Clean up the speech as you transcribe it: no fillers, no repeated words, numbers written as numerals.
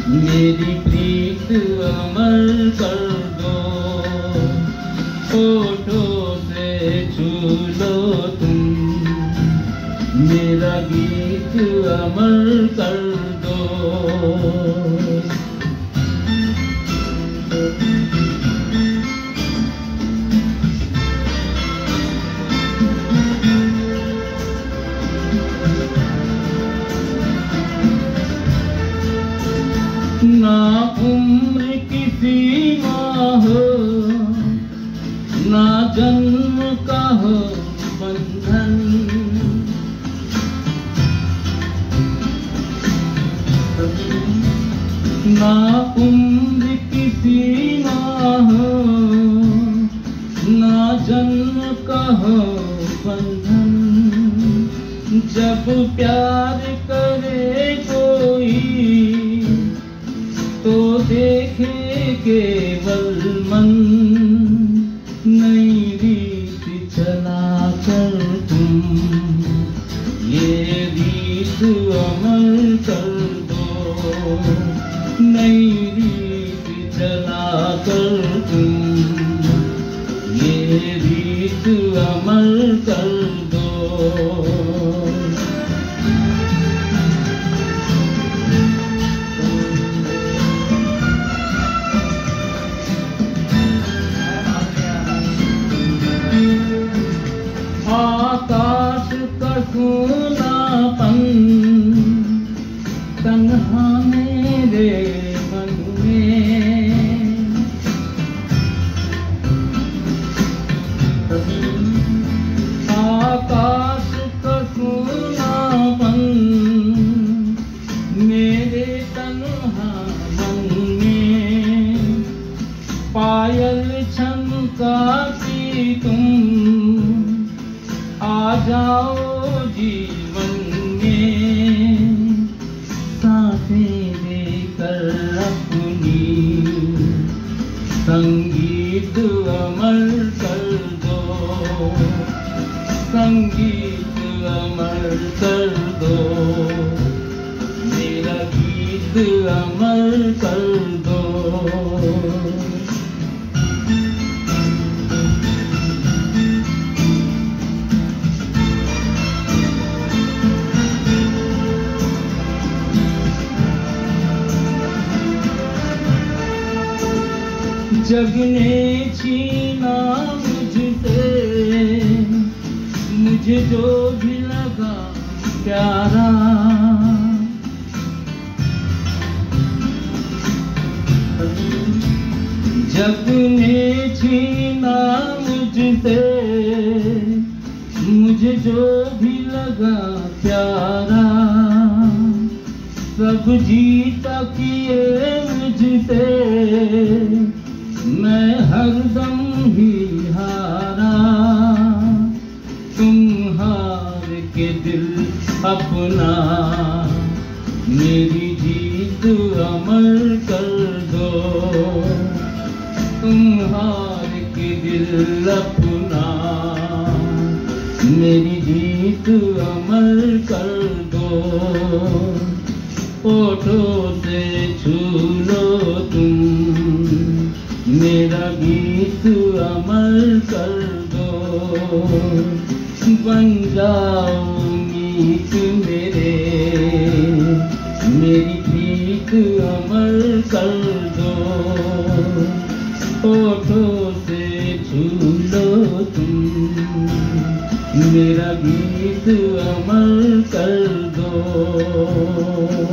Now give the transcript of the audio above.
मेरी प्रीत अमर कर दो, होठों से छू लो तुम, मेरा गीत अमर कर दो। ना उम्र की सीमा हो, ना जन्म का हो बंधन, ना उम्र की सीमा हो, ना जन्म का हो बंधन। जब प्यार करे कोई तो देखे केवल मन, नई रीत चला कर तुम, ये रीत अमर कर दो, नई रीत चला कर तुम, ये रीत अमर कर दो। आकाश का सूनापन तन्हा मेरे मन में, आकाश का सूनापन मेरे तन्हा मन में। पायल छनकाती तुम, आ जाओ जीवन में, सांसें देकर अपनी, संगीत अमर कर दो, संगीत अमर कर दो, मेरा गीत अमर कर दो। जग ने छीना मुझसे, मुझे जो भी लगा प्यारा, जग ने छीना मुझसे, मुझे जो भी लगा प्यारा, सब जीता किए मुझसे, मैं हरदम ही हारा। तुम हार के दिल अपना, मेरी जीत अमर कर दो, तुम हार के दिल अपना, मेरी जीत अमर कर दो। होठों से छू लो तुम, मेरा गीत अमर कर दो। बन जाओ मीत मेरे, मेरी प्रीत अमर कर दो। होठों से छू लो तुम, मेरा गीत अमर कर दो।